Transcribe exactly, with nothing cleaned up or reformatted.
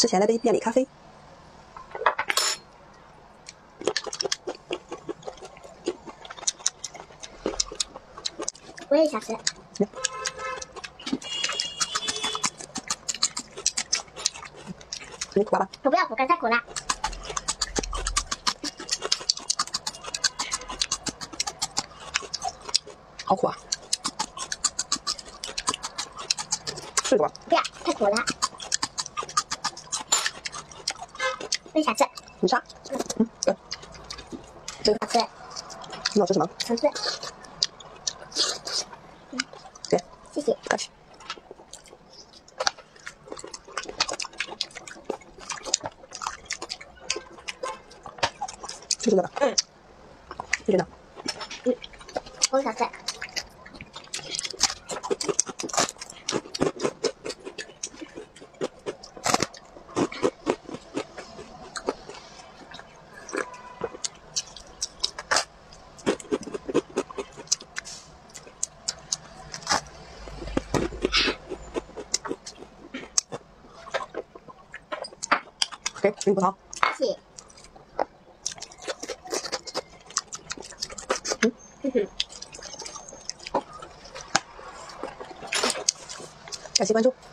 之前来杯便利咖啡。 我也想吃。 嗯、你苦吧？ 我不要苦，刚才苦了。 好苦啊！是苦吧？ 不要，太苦了。我也想吃。 你吃啊？嗯，对。这个好吃。 你要吃什么？ 橙子。 嗯，对， 谢谢。 客气。就是这个。嗯。你觉得？ 嗯，我也想吃。 给，给你葡萄。 谢谢。 嗯， 嗯哼。 感谢关注。